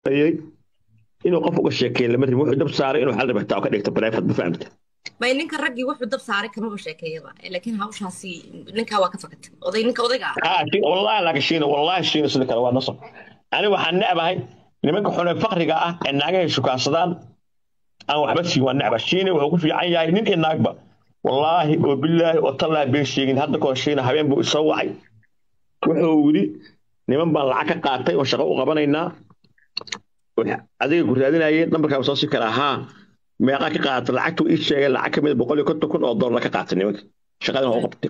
ayay inuu qof uga sheekeeyo lama rabin wuxuu dab saaray inuu xal rabtaa oo ka dhigto private ma fahamta ma ninka raggii wuxuu dab saaray kama sheekeeyaba laakiin hawshaasi ninka waa ka fakatay ninka odayga wallahi laakiin shiina sida kale waa nasab ani waxaan necbahay nimanka xunay faqriga ah ee naagaha shukaansadaan aan waxba siin waa necba shiina wuxuu ku fiican yahay nin iyo naagba wallaahi oo billaahi oo tallaahi been sheegin hadda koo shiina habeen buu isoo wacay wuxuu yidhi niman baan lacag ka qaatay oo shaqo u qabanaynaa adiga ku raadinayeen nambarkaa soo si kara haa meeqa ka qaatay lacagtu ii sheegay lacag ka mid $150,000 ka qaatay nimanka shaqadan oo qabtay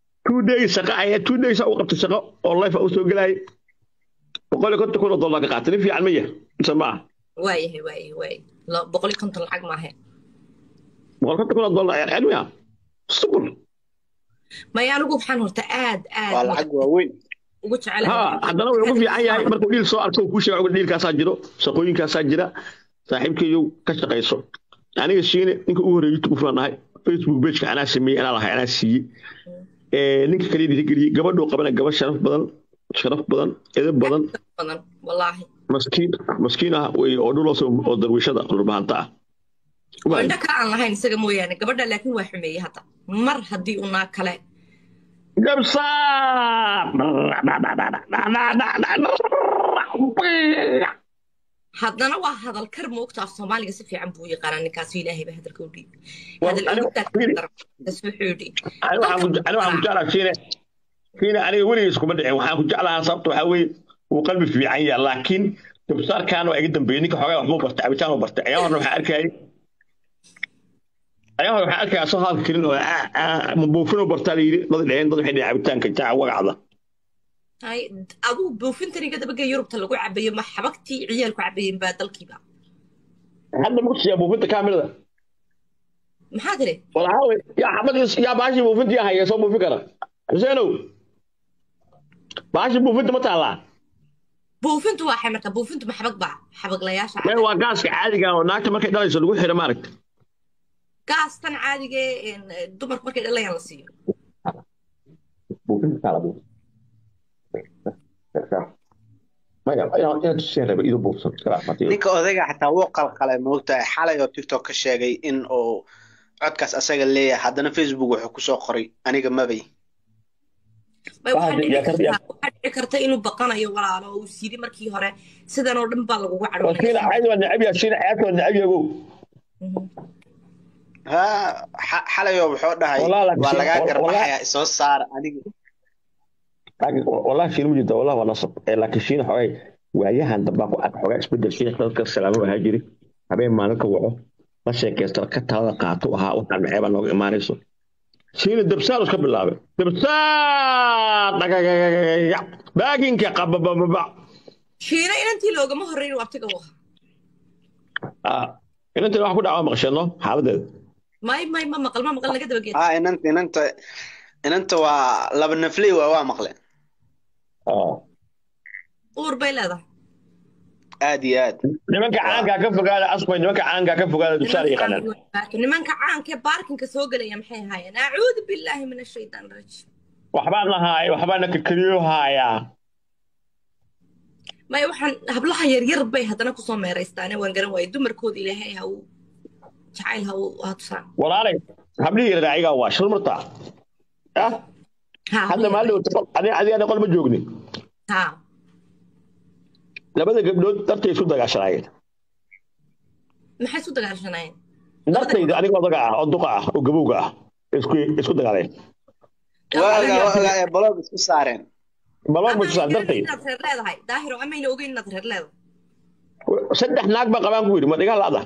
2 days oo qabtay shaqo oo life u soo galay $150,000 ka qaatay fiican maya sama waayahay 150 lacag ma ahayn $150,000 cilmiya subul ma yaanigu waxaan horta aad waa lacag waaweyn ugu jecelahay haddana way ugu fiican yahay markuu dhiil soo arko ku sheego dhiilkaasaa jiro shaqooyinkaasaa jira saaxiibkeeyu ka shaqayso aniga shiine ninka ugu horeeyay YouTube fanahay Facebook page-ka anaa sameeyay anaa siiyey ninka kale dhiirigeliyay gabadhu qabana gabadh sharaf badan edeb badan wallaahi maskiin ah way oo dhul oo darwiishada qurbahanta ah wanda ka aan lahayn isaga mooyaane gabadha laakiin waa xumeeyay hadda mar haddii uu naa kale gabsaar haddana waa hadal kar moogtaa Soomaaliga si fiican buu yaqaan ninkaas Ilaahay ba hadalka u dhiib hadal waxaan ku jeclaa shiina aniga weligiis kuma dhicin waxaan ku jeclahaa sababta waxaa weeye uu qalbi fiican yahay laakiin gabsaarkaan waa iga dambeeyey ninka xoogaa wax ma bartay cabitaan ma bartay ayaa horna waxaan arkayay soo hadal karin oo ma buufino bartaa la yidhi dad dheheen dad waxay dheheen cabitaanka jaaca wagacda hay aduu buufintani ka dabaga Yurubta lagu cabayo ma xabagtii ciyaalku cabayeen baa dalkiiba hadda ma ku siyaa buufinta kaamilada maxaa tiri walaal yaa xabadis yaa baashi buufintii ahay soo buufin kara Huseenow baashi buufinta ma taala buufintu waa xamarka buufintu ma xabag layaasha waa gaaska caadiga oo naagta markay dhalayso lagu xiro maaragta gaastan caadiga dumarku markay dhalayaan la siiyo buufinta taala ninka odayga xataa wuu qalqalay moogtahay xalay oo TikTok ka sheegay in uu codkaas asaga leeyahay haddana Facebook wuxuu ku soo qoray aniga mabay waxaa dhici karta inuu baqanayo walaalo uu siiri markii hore sidan oo dhan baa lagugu xalay wuxuu dhahay waa lagaa garbaxaya isoo saar aniga والله شيء موجود والله ونصب لكن شيء حوي وياها دبا ku ark xogaa isbedel shii dadka salaamo waxa jiri habeen maalinka waco ma sheekaysto ka taada qaato waxa waxaan maxay nooga imaanayso shiina dabsaal iska bilaabay dabsaal baaginka qababa shiina inantii loogama horeyn waqtiga waxa inantii wax ku dhaca maqashano xaaladeeda ma maqal laga daba geed inanta waa laba nafley waa maqleen uur bay leedahay aad iyo aad nimanka caanka ka fogaada asbay nimanka caanka ka fogaada dushaar yaqaan nimanka caanka baarkinka soo galaya maxay haayeen a'uudu billahi minash shaytaan rajim waxbaan lahaay waxbaan ka kaliyo haaya ma waxaan hablaha yar bay hadana ku soo meereystaan waan garan waayay dumarkooda Ilaahay ha uu jacayl ha uu tusaan walaalay habli yar raaciga waa shurmarta hadda ma loo adiga qol ma joogni labada gabdhood dartay isku dagaashanayeen maxay isku dagaashanayeen dartayda aniga odaga ah oo duqa ah oo gabowga ah isku dagaaleen waaga blog isku saareen blog ma saar dartay leedahay daahiro amayna ogeyn inaad reer leedahay saddex naag ba qabaan ku yiri ma dhiga laada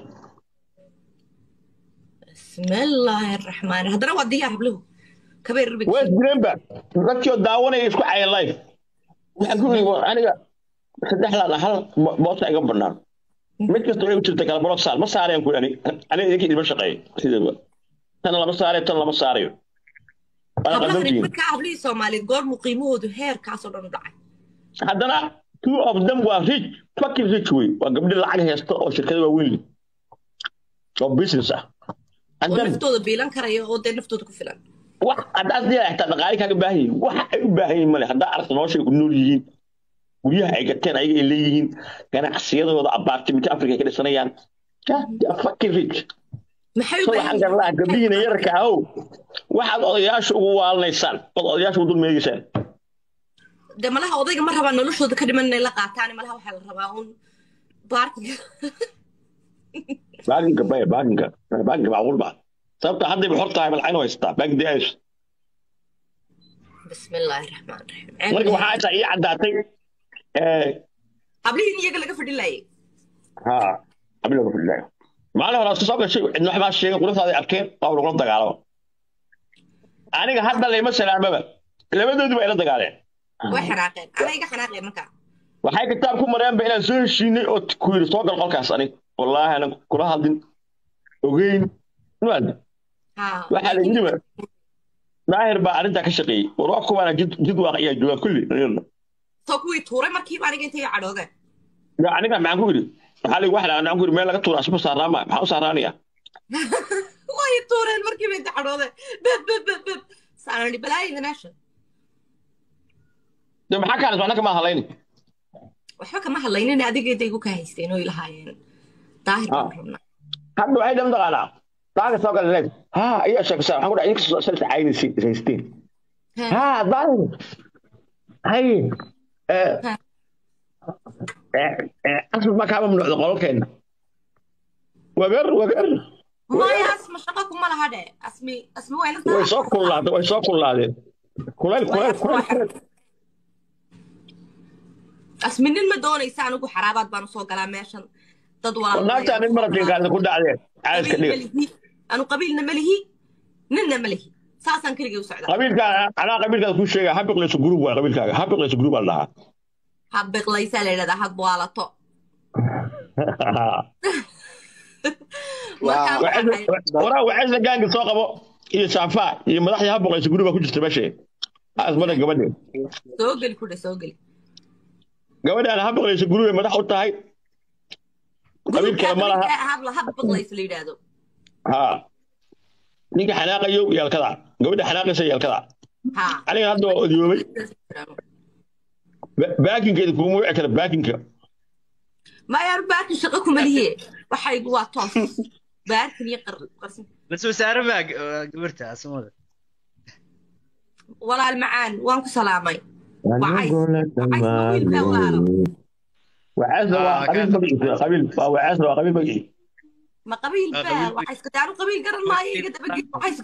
bismillaahir rahmaanir hadana waa diyaar habluhu kabeer rubik way jireenba dadkii daawanay isku caayay live waxaan ku leeyahay aniga saddex la hal boos iga banaan mid kasta way u jirtay kala blog saar ma saareen ku aniga idinka idin shaqeey sidoo tan lama saarayo marka hablii Soomaaliyeed goor muqiimahoodu heerkaas oo dhan u dhacay haddana two of them were rich fucking rich way waa gabdhi lacag haysta oo shirkado waaweyn oo business ah naftooda biilan karayo oo dee naftooda ku filan wax hadaad diyaar xitaa dhaqaale kaaga baahan wax ay u baahan yihiin male hadaa arag noloshay ku nool yihiin guryaha ay gateen ayaga ay leeyihiin ganacsiyadooda apartment Africa ay ka dhisanayaan they are fucking rich maxay u so baahan waxaan garlaa gabdhihiina yarka ahow waxaad odayaasha ugu waalnaysaan ood odayaasha ugu dulmeegaysaan de malaha odayga ma rabaa noloshooda ka dhiman inay la qaataan malaha waxaa la rabaa un baarkiga baaginka macquul baa sababta hadday xor tahay malxayn haystaa baagdi ays bismillaahi raxmaan raxiim marka waxaa intaa ii caddaatay qablihiin iyaga laga fadhilayay qabli laga fadhilayo maalin hore soo gashay cidna waxbaa sheegay qulubtaada arkeen waa lagula dagaalamo aniga hadda layma salaamaba labadoodiba ay la dagaaleen way xanaaqeen aniga xanaaqeen marka waxay kitaab ku mareenba inaan soo heshiinay oo ku yiri soo gal qolkaas aniga wallaahi ana kula hadlin ogeyn waad waxa la yiri daahir baa arinta ka shaqeeyay war kuwana jid waaqiya jooga kulli soo kuwii tuuray markii aniga intay cadhoodeen aniga maxaan ku yiri waxa la wax aan ku yiri meel laga tuuro asbu saarama maxaa u saaraanaya way tuureen markii bay cadhoodeen bab saarani balaayada naasha de maxaa kale waxna kama hadlayni waxba kama hadlaynin adiga intay ku ka haysteen oo ilaahayeen daahir baan rabnaa hadda waxay dam daqaanaa daahir soo galay ayaa sheegaysaa waxaan ku dhahay inka soo salta caynaysi haysteen daahir hay asma ma kaaba mamnuucda qolkeena wagar maya asma shaqo kuma laha dhe asmi way soo kullaadeen kuleel asmi nin ma doonaysa anigu xaraabaad baan soo galaa meeshan dad naagta nin maratinkaada ku dhacdeen caadka dhiga anu qabiilna malihi ninna malihi saasaan keligay u socdaa qabiilkaada kuu sheegaa habiqlayso group waa qabiilkaaga habiqlayso group baa la dhahaa habiqlaysaa la yidhahdaa had waalato waxaysa gaanka soo qabo iyo saafaa iyo madaxdii habiqlayso group baa ku jirta meesha asmada gabadhe soo geli gabadhaan habiqlayso group ay madax u tahay qabiil kale ma laha habiqlayso la yidhaahdo ninka xanaaqayo yaalkada gabadha xanaaqaysa yaalkada aniga hadda waa odiyoobay baakinkeeda kuma wici kara baakinka ما يرباك شقكم اللي هي وحي قواتهم باركني قرسم بس وسعر ما قبرتها اسمه والله المعان وانكو سلامي وعز قبيل بقي ما قبيل با وحيس كتانو قبيل قرن ما يقدر بقي وحيس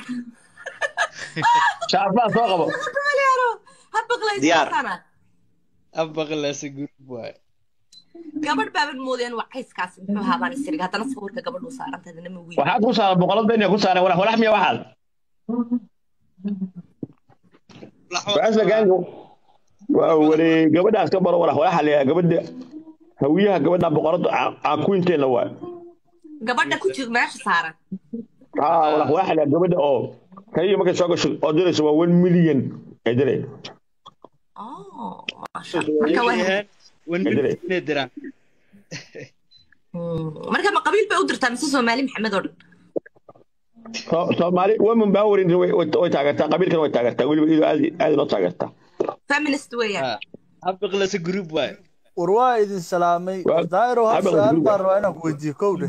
شعبان صوغبو هبغ ديار أبغى لا سجود بواي قبل باب المودين وحيس كاس محوها بان السرق هذا نصور قبل وصار أنت ذنب وين وحد وصار بقولت بيني وصار ولا حمية واحد بعث لقانو وري قبل ده أسكبر ولا حلي قبل هويها قبل ده بقولت عكوينتين لواء قبل ده كنت ماشي صارت ولا حلي قبل ده كي ما كان شغل أدرس 1 مليون أدري ما شاء الله ندرا marka ma qabiil bay u dirtaa mise Soomaali Maxamed oo Soomaali women power in way taageertaa qabiilkan way taageertaa waliba aad loo taageertaa feminist weeyaan abaqlas group way warwaa idin salaamay daayiro hal su'aal baan rabaa inaan ku weydiiyo kowde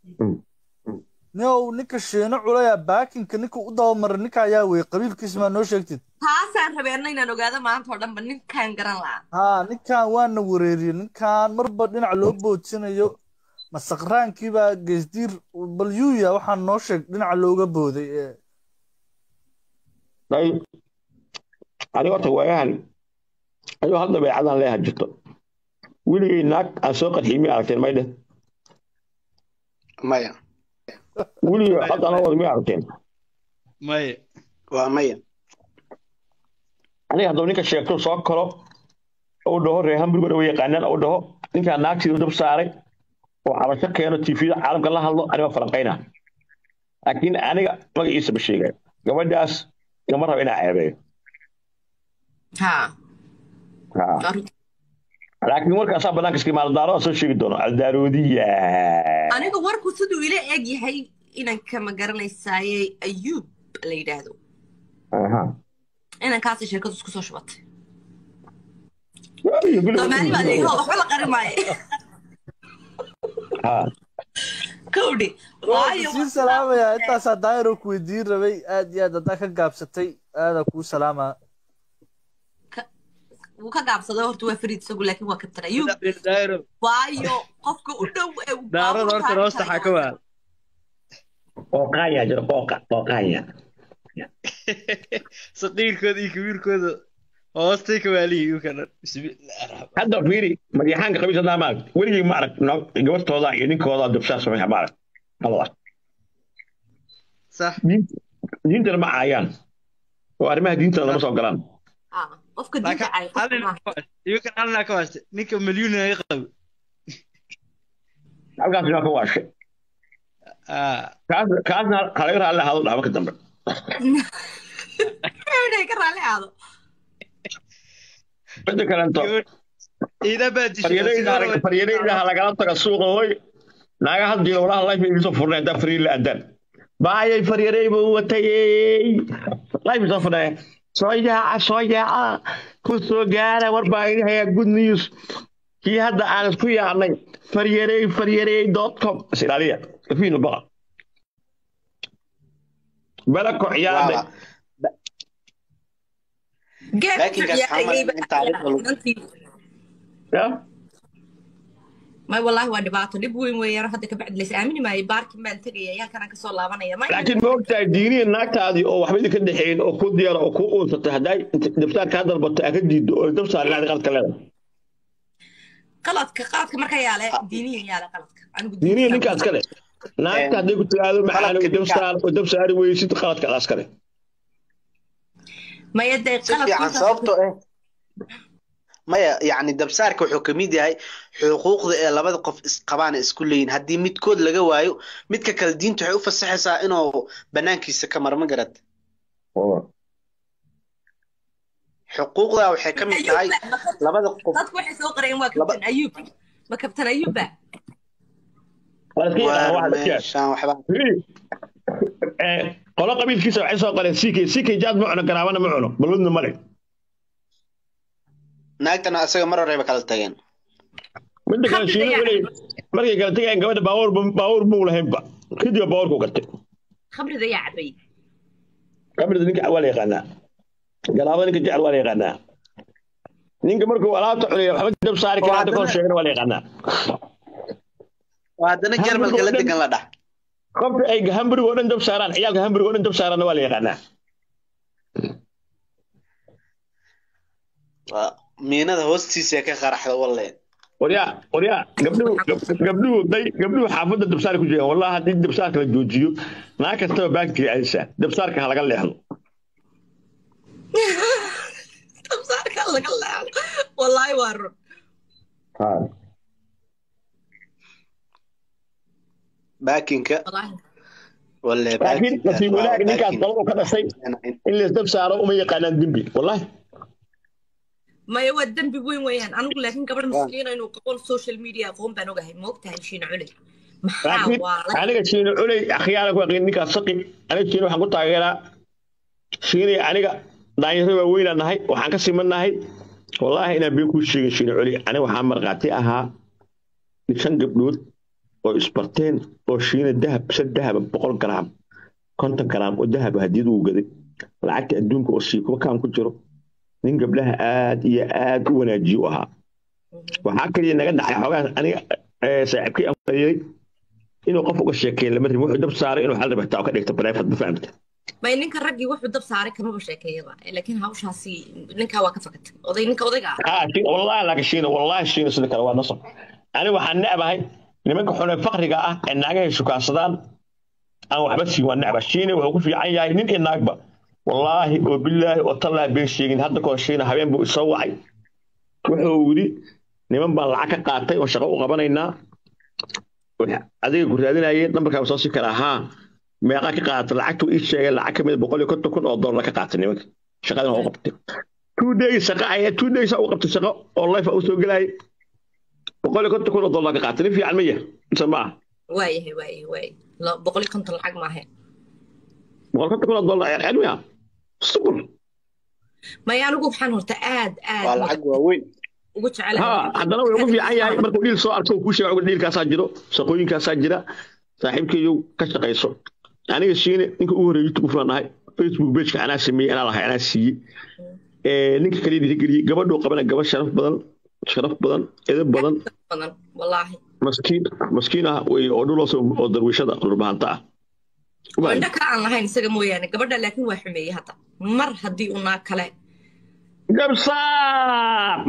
ninka sheeno culaya baakinka ninka u dawamaray ninka ayaa wey qabiilkiisa ma noo sheegtid taasaan rabeena inaan ogaado maanta oo dhanba ninkan garan lahaa ninkan waana wareeriyey ninkan marba dhinac loo boojinayo masaqraankii baa geesdiir bal yuuya waxaan noo sheeg dhinaca looga booday aniga horta waayahan ayuu hadda baycadan leeyahay jirto weligay naag aan soo qarxiimi aragteen maydhe maya weligay hadda anoo wada mi aragteen maya waa maya aniga hadduu ninka sheegto soo kalo uu dhaho reer hamburger way yaqaanaan uu dhaho ninkaa naagtiida dab saaray oo cabasho keeno tvda caalamka la hadlo aniga falanqayna laakiin aniga magaciisa ma sheegay gabadhaas kama rabo inaa ceebeeyo laakiin warkaasaa banaanka iska imaado daaro soo sheegi doono aldaroodiya aniga warku siduu ila eg yahay inanka ma garanaysaaye ayuub la yidhaahdo inankaasi sheekadu isku soo shubatay soomaali baa leeyahay waxba la qari maayo kowdhi waayo si salaamaya intaas daayiro ku weydiin rabay aad iyo aad haddaa ka gaabsatay aada kuu salaamaa wuu ka gaabsaday horta waa fariid isagu laakiin waa kabtan ayuub waayo qofka u dhow ee daarada horta hoosta xaa ka waa qooqaaya jira qooqaaya saqiirkooda iyo kabiirkooda hoostay ka waaliyi u kana hadda fiiri maryaxaanka qabiis haddaa maarag weligii ma arag gabartooda iyo ninkooda dubsaa sameeya ma arag allah sax diintana ma caayaan oo arrimaha diintana lama soo galaan qofka diinta caay iyaga alla ka waastay ninka milyuun ay qabo halkaas inaa ka waashay kaasna halaga raalli ahaado dhaaba ka dambe ka raalli ahaado midda kalento faryadayda lagala taga suuqa hoy naaga haddii walaha life iisoo furnay haddaa fariir la addaan baayay faryadayba u watayey life isoo furnay soo yaaca ku soo gaara war baa idin hayaa good news kii hadda aan isku yaacnay faryarey.com isilaaliya fiil baqa bala ku ciyaarday ما والله وانا بعطي لبوي ويا راح هذا كبعد ليس آمني ما يبارك ما انتقي يا كان كسر لابنا يا ما لكن موقت ديني الناس هذه أو وحبيت كده حين أو كود يرى أو كود تتهداي دفتر كهذا البط أكيد دفتر اللي هذا غلط كلام غلط كمركا ياله ديني ياله غلط ديني اللي كان كده ناس هذه قلت هذا محل دفتر ويسيت غلط كلاس كده ما يدري غلط عن صوبته إيه maya yani dabsaarka wuxuu ka mid yahay xuquuqda ee labada qof isqabaan isku leeyihiin haddii midkood laga waayo midka kale diintu waxay u fasaxaysaa inuu banaankiisa ka marma garad xuquuqda waxay ka mid tahay labada qof dadku waxay soo qoreen waa kabtan ayuub ma kabtan ayuub ba qolo qabiilkiisa waxay soo qoreen sikay jaad ma cuno garaabana ma cuno baludna male naagtana asaga mar horeba kala tageen midda kale shiido markay kala tagayeen gabadha baawur buu lahaynba kadib baawur ku gartay khamrida yaa cabay khamrida ninka waa la yaqaanaa galaabada ninka jecel waa la yaqaanaa ninka markuu alaabta cunaya waxba dab saari karaa hadda kor sheegana waa la yaqaanaa waa haddana jarmalka la degan la dhax qofka ay hamburgo dhan dab saaraan ciyaalka hamburgo dhan dab saarana waa la yaqaanaa miinada hoostiisa ka qaraxda walle waryaa gabdhuhu xaafadda dabsaar ku jiraan wallahi haddii dabsaarka la joojiyo naag kastaba baagtiga aysa dabsaarka ha laga leexdo dabsaarka laga leexdo wallahi waa run baakinka walle laakiin nasiib wanaag ninkaas qolada ka dhashay in la dab saaro uma yaqaanaan dembi wallahi ما يود دم بوين وين أنا أقول لك إن قبل مسكين إنه قبل السوشيال ميديا قوم بنوجه موقتها شين علي محاول أنا شين علي أخيرا وقين نيك السقي أنا شين وحقول تغيرا شين أنا دايره وين أنا هاي وحنا كسيمنا هاي والله أنا بيكون شين علي أنا وحمر قاتي أها نشان قبلود وإسبرتين وشين الذهب بسد ذهب بقول جرام كنت جرام والذهب هديد وجدي لعكت أدونك وصيك وكان كجرو nin gabdhaha aad iyo aad u wanaajiyo ahaa waxaa kaliya naga dhacay xoogaa aniga saaxiibkii aan fadhiyay inuu qof uga sheekeeyo lama rabin wuxuu dab saaray inuu xal rabtaa oo ka dhigta private ma fahamta ma ninka raggii wuxuu dab saaray kama sheekeeyaba laakiin hawshaasi ninka waa ka fakatay odayga wallahi laakiin shiina sida kale waa nasab ani waxaan necbahay nimanka xun ee faqriga ah ee naagaha shukaansadaan aan waxba siin waa necba shiina wuxuu ku fiican yahay nin iyo naagba والله وبالله وطلع بيشيغين هذا كل شيء هبين بو يسوعي wuxuu wili niman baan lacag ka qaatay oo shaqo u qabanayna adiga ku raadinayay nambarka soo si kara ha meeqa ka qaatay lacagtu ii sheegay lacag kamid $150,000 ka qaatay nimanka shaqadan oo qabtay 2 days oo qabtay shaqo oo life u soo galay $150,000 ka qaatay fiican ma yahay sama way la $150 lacag ma ahayn $150,000 يعني صبر ما يعني أقول بحن هرت آد والعق وين ugu jecelahay ها waxaan haddana way ugu fiican yahay markuu dhiil soo arko kuu sheego dhiilkaasaa jiro shaqooyinkaasaa jira saaxiibkeeyu ka shaqayso aniga shiine ninka ugu horreeyay youtube faan ahay facebook pageka anaa sameeyey anaa lahay anaa siiyey ninka kale dhiirigeliyey gabadhuu qabana gabadh sharaf badan edeb badan badan wallaahi maskiin ah wey oo dhuloos oo darwiishada dhurbahanta ah wanda ka aan lahayn isaga mooyaane gabadha laakiin waa xumeeyey hadda mar haddii uu naag kale gabsaar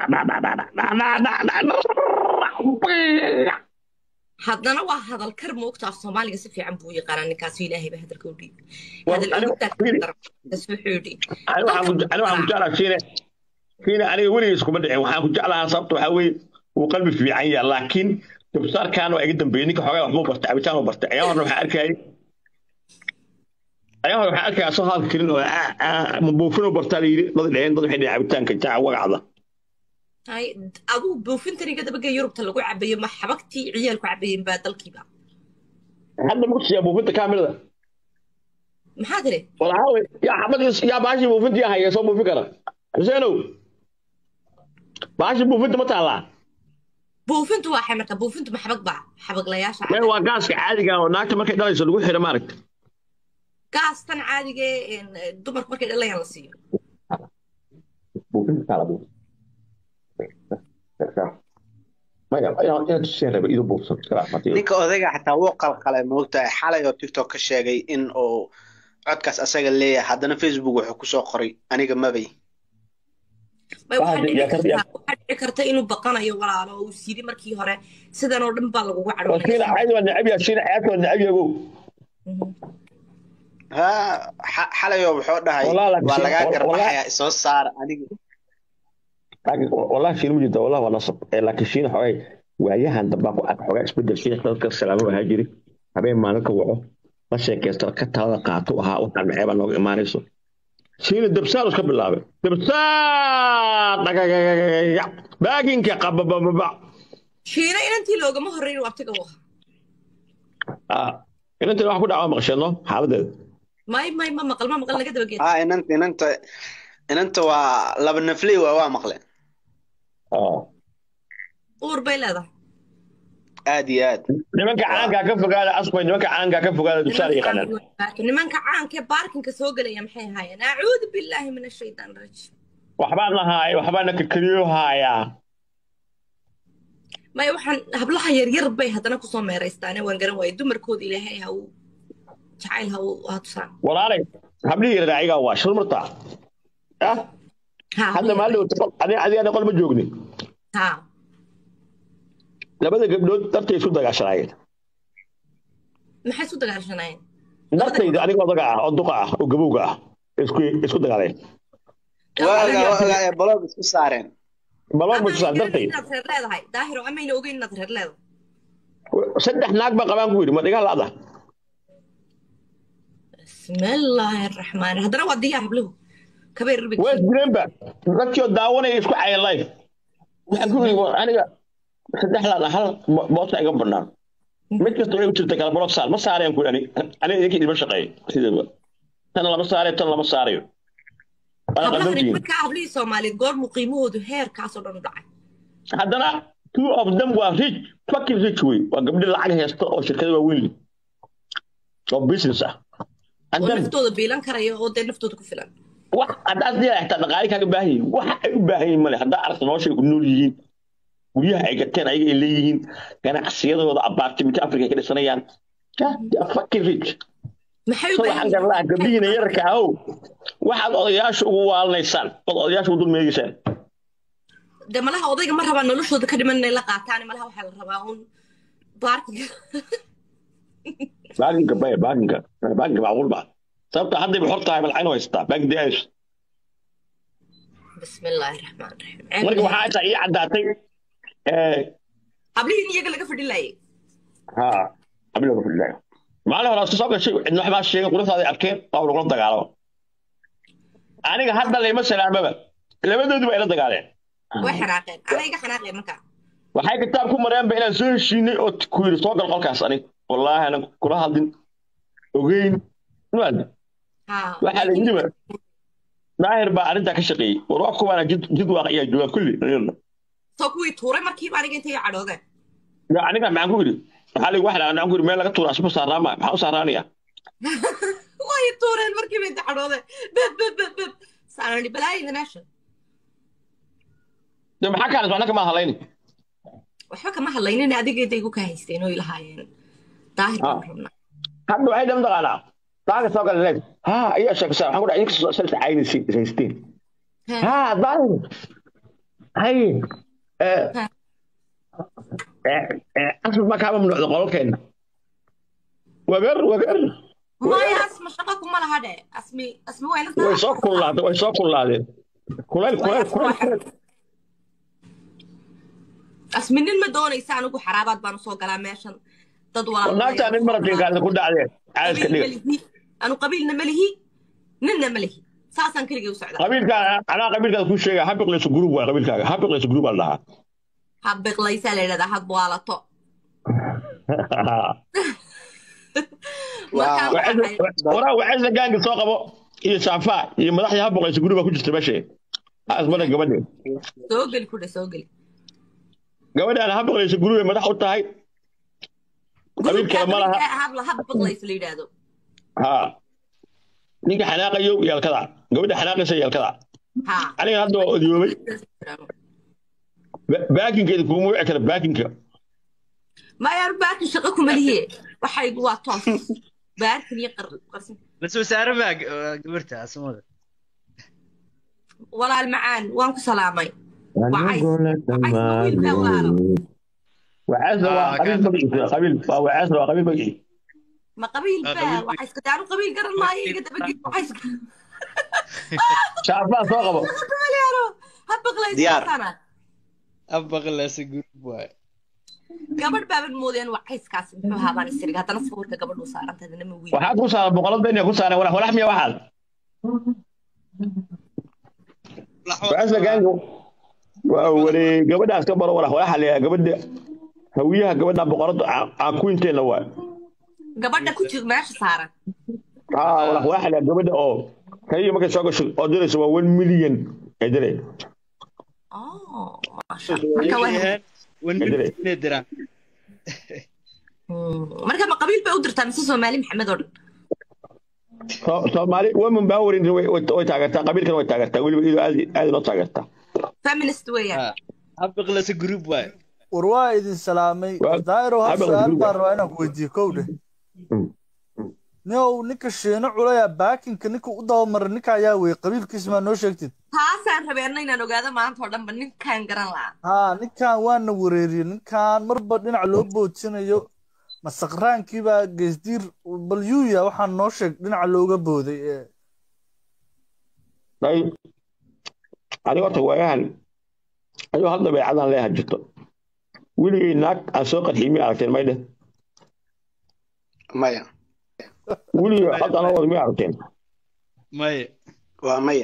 haddana waa hadal kar moogta af soomaaliga si fiican buu yaqaanaa ninkaasi ilaahay baa hadalka u dhiibay hadal wuxuu yidhi waxaan ku jeclaa shiine aniga weligay iskuma dhicin waxaan ku jeclahaa sababta waxaa weeye wuu qalbi fiican yahay laakiin gabsaarkaan waa iga dambeeyey ninka xoogaa waxbuu bartay cabitaan u bartay ayaa horna waxaan arkaya asoo hadalka kelin oo buufinoo bartaa layidhi dad dheheen dad waxay dheheen cabitaanka jaaca wagacda aduu buufintan iga dabaga yurubta lagu cabayo ma xabagtii ciyaalku cabayeen baa dalkiiba hadda ma kusiyaa buufinta kaamirada maxaa tiri walaawe yaa xabadii yaa baashii buufintii ahaya soo buufin kara xuseenow baashii buufinta ma taallaa buufintu waa xamarka buufintu ma xabag baa xabaglayaasha waa gaaska caadiga oo naagta markay dhalayso lagu xiro maaragta gaastan caadiga dumarku markay dhalayaan la siiyo buufinta taala buufin ninka odayga xataa wuu qalqalay moogtahay xalay oo tiktok ka sheegay in uu codkaas asaga leeyahay haddana facebook wuxuu kusoo qoray aniga mabay waxaa dhici karta inuu baqanayo walaalo oo uu siri markii hore sidan oo dhan baa lagugu xalayo wuxuu dhahay waa lagaa garbaxaya isoo saara aniga والله شيء مجد والله ونصب لكن شيء حوي وياها دبا ku ark xogaa isbedel shii dadka salaamo waxa jiri habeen maalin ka waco la sheekaysto ka taada qaato waxa uu qalmeeyba looga imaanayso shii dabsaar iska bilaabay dabsaar dagaga baaginka qababa shiina inantii loogama horeyn waqtiga waxa inantii wax ku dhaca maqashano xaaladeed ma maqal laga daba geed inanta waa laba nafley waa maqleen uur bay leedahay aad iyo aad nimanka caanka ka fogaada asbay nimanka caanka ka fogaada dushaar yaqaanaan nimanka caanka baarkinka soo galaya maxay haayeen a'uudu billahi minash shaytaan rajiim waxbaan lahaay waxbaan ka kaliyo haaya may waxaan hablaha yar bay hadana ku soo meereystaan waan garan waayay dumarkooda ilaahay ha uu jacayl ha uu tusaan walaalay hablii raaciga waa shulmarta hadda maalin adiga qol ma joogni labada gabdhood dartay isku dagaashanayeen maxay isku dagaashanayeen dartayda aniga odaga ah oo duqa ah oo gabowga ah isku dagaaleen waaga blog isku saareen dartay leedahay daahiro amayna ogeyn inaad reer leedahay saddex naag baa qabaan ku yidhi ma dhigaa laada bismillaahi raxmaan haddana waa diyaar habluhu واسبرينبا ركيو داوني اسكو عي لايف waxaan ku yiri aniga saddex la hal boos ay gabarnaa mid kasta way u jirtay kala block saal ma saareen ku aniga idinka idin shaqeey sidaba tan lama saareen tan lama saarayo marka habli Soomaaliyeed goor muqiimahoodu heerkaas oo dhan dhacay haddana two of them were rich fucking rich way waa gabdho lacag haysta oo shirkado waaweyn oo business ah naftooda biilan karayo oo dee naftooda ku filan wax hadaad leeyahay dhaqaale kaaga baahan wax ay u baahan yihiin male hadaa aragto noloshay ku nool yihiin guryaha ay gateen ayaga ay leeyihiin ganacsiyadooda apartment Afrika ka dhisanayaan fucking rich maxay u baahan yihiin gabdhihiina yarka ah waxaad odayaasha ugu waalnaysaan odayaasha u dulmeeysaan de malaha odayga ma rabaa noloshooda ka dhiman inay la qaataan malaha waxa la rabaa un baarkiga macquul baa sababta hadda bixor tahay malcayno haystaa baagdi ays bismillaahi raxmaani raxiim marka waxa ay tahay cadaatay habliin iyaga laga fadhilayay habliin laga fadhilayay maalin hore soo gashay cidna waxba sheegay quruxdaada arkeen waa lagu dagaalamo aniga hadda leema salaamaba labadoodu way la dagaaleen way xanaaqeen aniga xanaaqeen marka waxay kitaab ku mareenba inaan soo heshiinay oo ku yiri soo gal qolkaas aniga wallaahi ana kula hadin ogeyn waxa la yiri daahir baa arinta ka shaqeeyay war wax kuwana jid waaqiya jooga kulli kuwii tuuray markiiba aniga intay cadhoodeen ya aniga maxaan ku yidhi waxaa lagu waxaa aan ku yidhi meel laga tuura asma saaraama maxaa u saaraanaya way tuureen markiiba intay cadhoodeen beb saanani balaayada naashan de maxaa kaalis waxna kama hadlayni waxba kama hadlaynin adiga intay ku ka haysteen oo ilahaayeen daahir baan rabnaa hadda waxay dam taqaanaa daahir soo kale leed ha ayaa sheekaysaa waxaan ku dhahay inkastoo salta caynaysi haysteen ha daahir hay asma ma kaama mamnuucda qololkeena wagar maya asma shaqo kuma laha dhe asmi wayna way soo kululaadeen kuleyl asmi nin ma doonaysa anigu xaraabaad baan usoo galaa meeshan dad naagtaa nin marabtinkaada ku dhacdeen caadka dhiga anu qabiilna ma lihi ninna ma lihi saasaan keligay u socdaa qabiilkaada kuu sheegaya habiqlayso group waay qabiilkaaga habiqlayso group aa la dhahaa habiqlaysaa la yidhahdaa had waalato waraa waxaysa gaanka soo qabo iyo saafaa iyo madaxdii habiqlayso group aa ku jirta meesha asmada gabadhe soo geli gabadhaan habiqlayso group ay madax u tahay qabiil kale ma laha habiqlayso la yidhaahdo ha ninka xanaaqayo yaalkada gabadha xanaaqaysa yaalkada aniga hadda waa odiyoobay baakinkeeda kuma wici kara baakinka maya baakin shaqo kuma lihiye waxaygu waa toos baakin iyo qarsin lasoo saara baa gabarta asmada walaal macaan waan ku salaamay وعاز قبيل بقي ما قبيل بقى وحيس كتانو قبيل قرن ما يقدر بقي وحيس شعبان صاغبه ديار أبغى سجود بواي قبل باب المودين وحيس كاس بحها بان السرقة هذا نصفور قبل وصار أنت هذا نموي وحد وصار بقلب بيني وصار ولا حمية واحد وعاز لقانو وولي قبل أسكبر ولا حليا قبل هويها قبلنا بقرض عكوينتين لواء قبلنا كنت ماشي صارت ولا واحد قبلنا كي ما كان ساق أدري سوا 1 مليون أدري ما شاء الله 1 مليون درهم مركب ما قبيل بقدر تمسس مالي محمد أورد مالي ومن باورين ويتاجرتا قبيل كانوا يتاجرتا واللي هذه ما تاجرتا فاميلست ويا أبغى جروب واي war waa idin salaamay daayiro hal su'aal baan rabaa inaan ku weydiiyo kowdhe ninka sheeno culaya baakinka ninka u dabamaray ninka ayaa wey qabiilkiisa maa noo sheegtid taasaan rabeena inaan ogaado maanta oo dhanba ninkaan garan lahaa haa ninkan waana wareeriyey ninkan marba dhinac loo boojinayo masaqraankiibaa geesdiir bal yuuya waxaan noo sheeg dhinaca looga booday aniga horta waayahan ayuu hal dabeecadan leeyaha jirto weligay naag aan soo qarxiyey miyay aragteen maydhe maya weligay hadda anoo wada miyay aragteen maya waa maya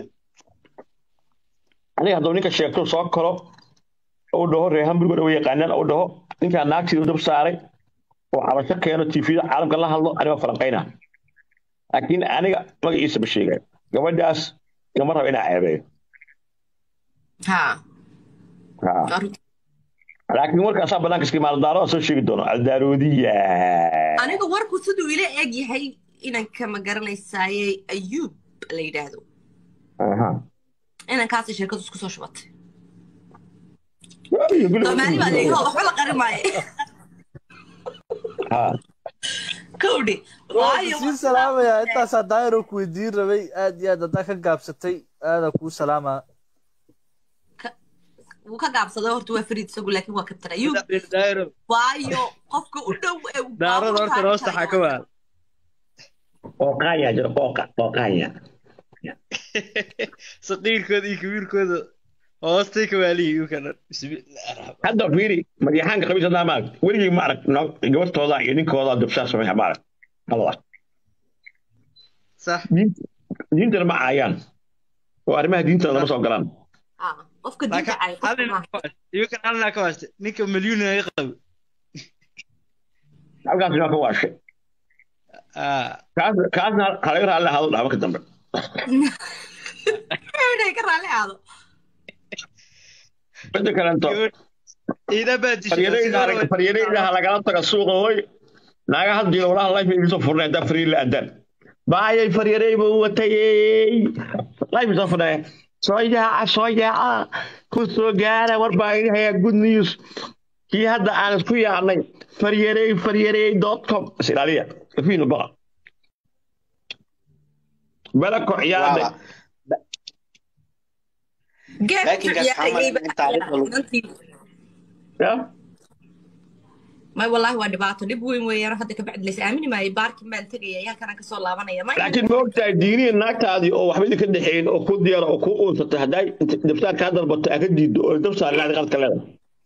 aniga hadduu ninka sheegto soo koro ou dhaho reer hamburger oo yaqaanaan ou dhaho ninkaa naagtiida dab saaray oo cabasho keeno tvda caalamka la hadlo aniga falanqayna laakiin aniga magaciisa ma sheegayo gabadhaas gama rabo inaa ceebeeyo laakiin warkaasaa banaanka iska maaldaaro soo sheegi doono aldaroodiya aniga warku siduu ila eg yahay inanka ma garanaysaaye ayuub la yidhaahdo inankaasi sheekadu isku soo shubatay soomaali baa leeyahay waxba la qarin maayo kowdhi sii salaamaya intaasaa daayiro ku weydiin rabay aad iyo aad haddaa ka gaabsatay aadaa kuu salaamaa wuu ka gaabsaday horta waa fariid isagu laakiin waa kabtan ayuub waayo qofka u dhow ee daarada horta hoosta xaa ka waal qooqaaya jiro qooqaaya saqiirkooda iyo kabiirkooda hoostay ka waaliyi u kana hadda fiiri madaxaanka qabiilka daamaag weligii ma arag gabadhooda iyo ninkooda dubshaa sameeya ma arag Allah صح diintana ma caayaan oo arrimaha diinta lama soo galaan qofka diinta caay يمكن أنا كواست نيك مليون يقب halkaas inaa ka waashay kaasna halaga raalli ahaado dhaaba ka dambe ka raalli ahaado midda kalento إذا باتي فريرينا لagala taga suuqa hooy naaga hadii walaha life isu furnay da free la adan baayay faryeeray buu watay live soo furnay sooyaa ku soo gaara warbaahinaya good news kii hadda aan isku yaacnay faryeeray.com silaaliya fiino baqa balako ciyaade laakiin ya ما والله وانا بعطل ابوي ويا راح هذاك بعد ليس امني ما يبارك ما انت يا كان كسو لابانيا ما laakiin ma ogtahay diiniga naagtaadii oo waxba idin ka dhaxeyn oo ku diyaar oo ku uusatay haday dibtaa ka dalbato aka diido oo dab saar laad qalad kale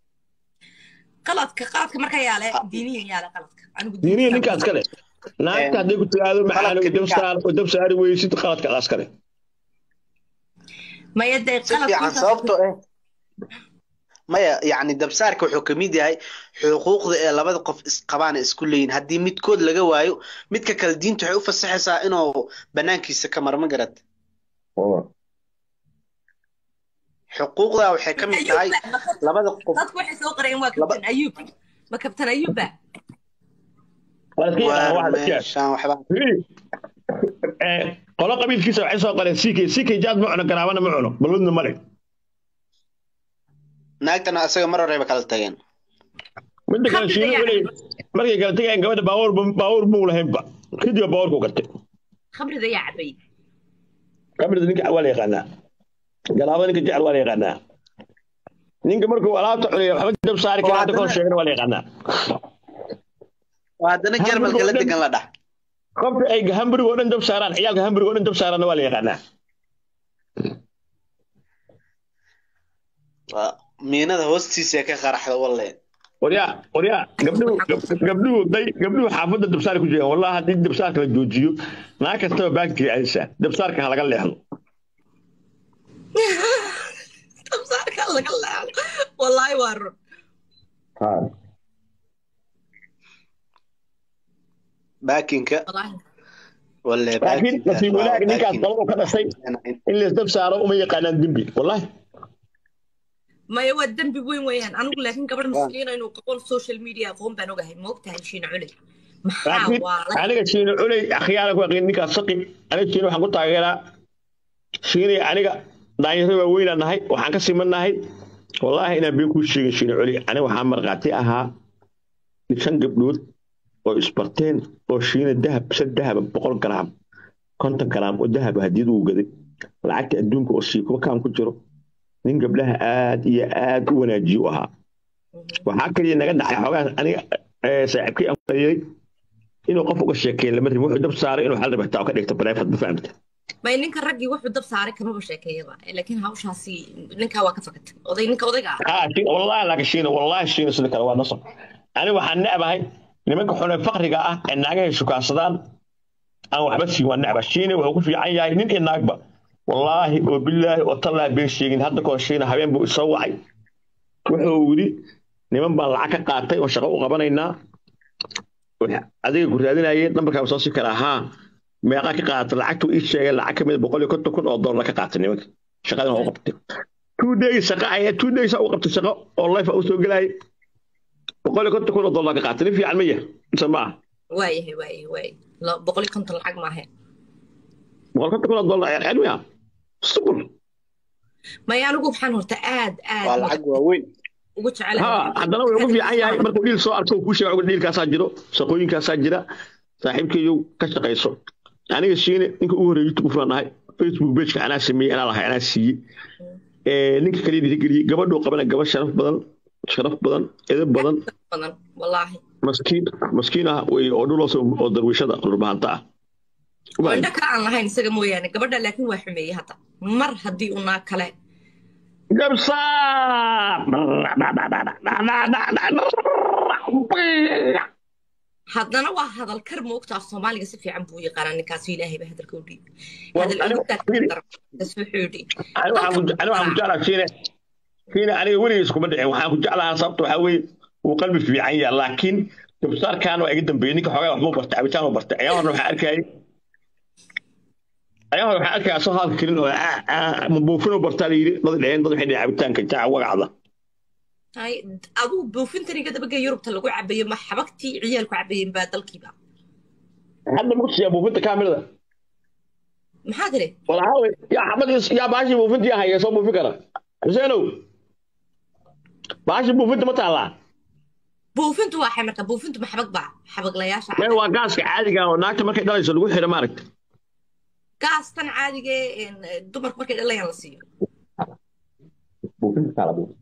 qaladka marka yaale diiniga yaale qaladka anigu diiniga ninkaas kale naagta haday ku tilaado maxaanu dab saar weysid qaladka qaas kale ما يدي fiican sababtoo maya yani dabsaarka wuxuu ka mid yahay xuquuqda ee labada qof isqabaan isku leeyihiin haddii midkood laga waayo midka kale diintu waxay u fasaxaysaa inuu banaankiisa ka marma garad xuquuqda waxay ka mid tahay labada qof dadku waxay soo qoreen waa kabtan ayub ma kabtan ayub ba qolo qabiilkiisa waxay soo qoreen CK jaad ma cuno garaabana ma cuno balwadna male naagtana asaga mar horeba kala tageen midda kale shiino wali markay kala tageen gabadha baawur buu lahaynba kidii baawur ku gatay khamrida yaa cabay khamrida ninka wala yaqaana garaabada ninka jecel wala yaqaana ninka markuu alaabta cunay waxba dab saari kara dadka sheegana wala yaqaana waadana jarmalka la degan la dhax qofka ay hamburg oo dhan dab saaraan ciyaalka hamburg oo dhan dab saarana wala yaqaana miinada hoostiisa ka qaraxda walle waryaa gabdhuhu xaafadda dabsaar ku jiraan wallahi haddii dabsaarka la joojiyo naag kastaba baagtiga aysa dabsaarka ha laga leexdo dabsaarka laga leexdo wallahi waa run baakinka walle laakiin nasiib wanaag ninkaas qalabo ka dhashay in la dab saaro uma yaqaanaan dembi wallahi ما يود ذنب وين وين أنا أقول لك إن قبل مسكين إنه قبل السوشيال ميديا قوم بنوجه موقتها شين علي محاول أنا شين علي أخيارك وقينك السقي أنا شين وحقول تغيرا شين أنا داير وين أنا هاي وحنكسر من هاي والله أنا بيكون شين علي أنا وحمر قاتي أها نشان قبلود وإسبرتين وشين الذهب بس الذهب بقول جرام كنت جرام والذهب هديد وجدي لعكت أدونك وصيك وكان كجرو nin gabdhaha aad iyo aad u wanaajiyo ahaa waxaa kaliya naga dhacay xogaa aniga saaxiibkii aan qariyay inuu qof uga sheekeeyo lama rabin wuxuu dab saaray inuu xal rabtaa ka dhigto private ma fahamta ma ninka raggii wuxuu dab saaray kama ba sheekeeyaba laakiin hawshaasi ninka waa ka fakatay odayga wallahi shiina sida kale waa nasab aniga waxaan necbahay nimanka xun ee faqriga ah ee naagaha shukaansadaan aan waxba siin waa necba shiina wuxuu ku fiican yahay nin iyo naagba والله وبالله وطلع بيشيغين هذا كوشينا habeen buu isoo wacay wuxuu wiri niman baan lacag ka qaatay oo shaqo u qabanayna adiga ku raadinayay nambarka soo si kara ha meeqa ka qaatay lacagtu ii sheegay lacag kamid $150,000 ka qaatay nimanka shaqadan oo qabtay 2 days shaqo ay 2 days oo qabtay shaqo oo life u soo galay $150,000 ka qaatay fiican ma yahay sama واي لا بقول لك كنت الحق معها $150,000 يعني يا صبر ما يانو بحان هورتا aad lacag waaweyn ugu jecel haddana way ugu fiican yahay markuu dhiil soo arko ku sheego dhiilkaas jiro shaqooyinkaas jira saaxiibkeeyo ka shaqeyso aniga shiine ninka ugu horeeyay ku furanahay Facebook page ka anaa sameeyay anaa siiyay ninka kaliya dhiirigeliye gabadhu qabana gabadh sharaf badan edeb badan wallahi maskiina way oo dhuloos oo darwishada qurbahanta wanda ka aan lahayn isaga mooyaane gabadha laakiin waa xumeeyay hadda mar haddii una kale gabsa haddana waa hadal kar moogtaa Soomaaliga si fiican buu yaqaan ninkaas Ilaahay ba hadalka u dhiib hadal ugu tasbiixoodi أنا waxaan jeclahay fiina aniga weligiis iskuma dhicin waxaan ku jeclahay sababta waxa weeye uu qalbi fiican yahay laakiin dabsaarkan waa iga dambeeyay ninka xogaa wax ma bartay cabitaan ma bartay ayaa waxaan arkay soo halka kelin oo ma buufino bartaa yiri dad dheen dad waxay cabitaanka jaa wagacda هاي أبو بوفنتني كده بقى يوروب تلقوا عبيه ما حبكتي عيالكوا عبيين بعد الكيبا hadda ma kusiyaa buufinta kaamirada محاضرة walaawe yaa xabad yaa baashi buufinta yaa haya soo buufin kara xuseenow baashi buufinta ma taalaa بوفنت واحد مركب بوفنت ما حبك بقى حبك لا ياشا meel waa gaaska caadiga oo naagta markay dhalayso lagu xiro maaragta قاستن عادي جي إن دمر مركب إلا ينصير buufinta taala buufin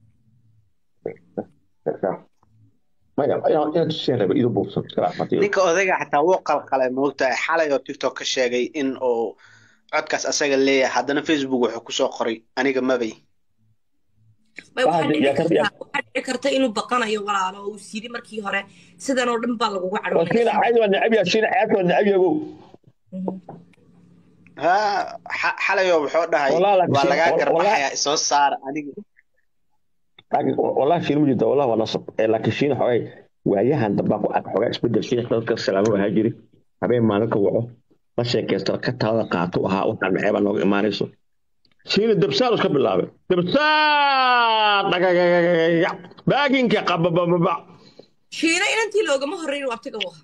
maya inaad tuseen raba iduu buufsan karaa matiyo ninka odayga xataa wuu qalqalay moogtahay xalay oo tiktok ka sheegay in uu codkaas asaga leeyahay haddana facebook wuxuu kusoo qoray aniga mabay ما واحد كرتا إنه بقنا يولا على وسيري مركي هره سيدا نودن بالغ وعد وشينا عادي ولا نعبي شينا عادي ولا نعبي ابو ha xalay oo wuxuu dhahay والله لا waa laga والله garbaxaya soo saar aniga والله شينا مجد والله ونصب لكن شينا حوي waayahan damba ku ag xogaa isbedel shii dadka salaamo waxa jiri habeen maalin ka waco la sheekaysto ka taada qaato waxa uu tan maxay baa nooga imaanayso shiina dabsaar iska bilaabay dabsaar dagagagagag baaginka qabababa شينا إن أنتي لوجا ما هرين وقتك وها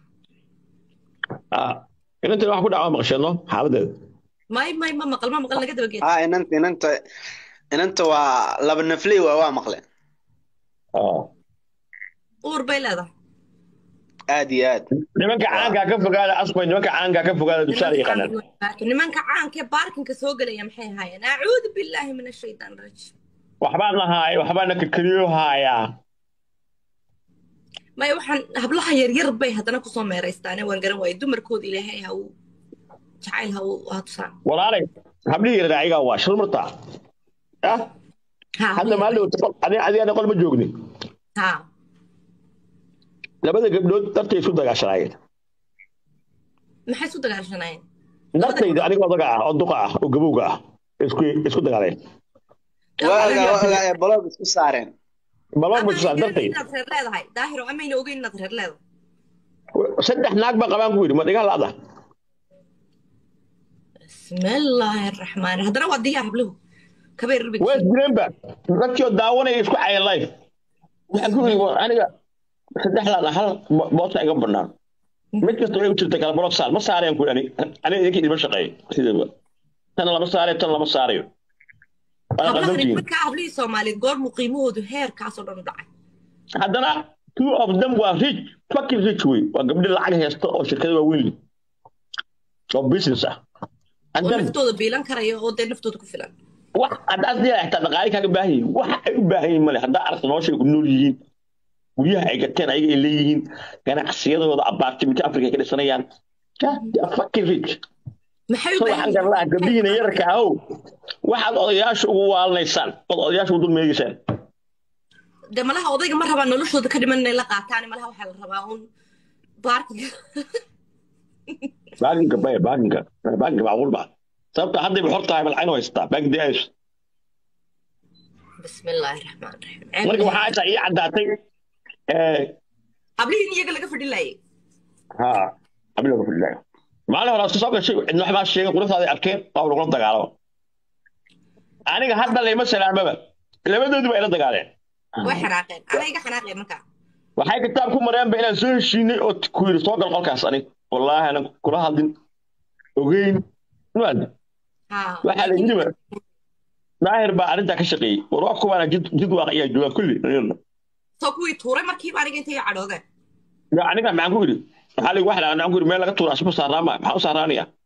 inta wax ku dhaco maqshano xaaladeeda ما مقل لقد بقيت ha inanta waa laba nafley waa maqleen أور بيلا هذا aad iyo aad nimanka caanka ka fogaada asbay nimanka caanka ka fogaada dabsaar yaqaan نمان كعان كباركن كسوق لي محي هاي نعوذ بالله من الشيطان الرجيم waxbaan lahaay waxbaan ka kaliyo haaya ما يوحن هبلها ير بي هذا كسو ميريستانه وان غران واي دمر كود الهي هاو جعيل هاو هاتسان walaalay habli raaciga waa shil marta hadda maalin adiga qol ma joogni ها labada gabdhood dartay isu dagaashanayeen ما حيسو دغاشناين dartayda aniga odaga ah oo duqa ah oo gabowga ah isku dagaaleen waaga ay baloog isku saareen baloo ma soo dartay leedahay daahiro amayna ogeyn inaad reer leedahay saddex naag ba qabaan ku yiri ma dhiga laada بسم الله الرحمن هذا waa diyaar habluhu kabeer rubik way jireenba dadkii daawanay isku cayay live waxaan ku yiri aniga saddex la hal boota iga banaan mid kasta way u jirtay kala block saal ma saareen ku aniga idinka idin shaqeey sidaba tan lama saareen tan lama saarayo marka habluhu Soomaaliyeed goor muqiimahoodu heer kaas oo dhan dhacay haddana two of them were rich fucking rich way waa gabdho lacag haysta oo shirkado waaweyn oo business ah naftooda biilan karayo oo dee naftooda ku filan wax hadaad leeyahay dhaqaale kaaga baahan wax ay u baahan yihiin male haddaa aragto noloshay ku nool yihiin guryaha ay gateen ayaga ay leeyihiin ganacsiyadooda apartment Afrika ka dhisanayaan fucking rich maxay u baahan yihiin waxaan gabdhihiina yarka ah waxaad odayaasha ugu waalnaysaan odayaasha ugu dulmeeysaan de malaha odayga ma rabaa noloshooda ka dhiman inay la qaataan malaha waxaa la rabaa un baarkiga baaginka macquul baa sababta hadday xor tahay malcayn haystaa baagdi ays بسم الله الرحمن الرحيم marka waxaa inta ii cadaatay qabliin iyaga laga fadhi laayay qabliin laga fadhi laayay maalin hore soo gashay in wax baa sheegay quruxdaada arkeen waa lagu dagaalamo aniga hadda leeyma salaamaba labadoodu way la dagaaleen way xanaaqeen aniga xanaaqeen marka waxay kitaab ku mareen ba inaan soo heshiinay oo ku yiri soo gal qolkaas aniga wallahi ana kula hadin ogeyn waad waxa la yiri daahir baa arinta ka shaqeeyay war kuwana jid waaqiya jooga kulli soo kuwii tuuray markii aniga intay cadhoodeen aniga maxaan ku yiri waxa la wax aan ku yiri meel laga tuuro asbu saarama maxaa u saaraniya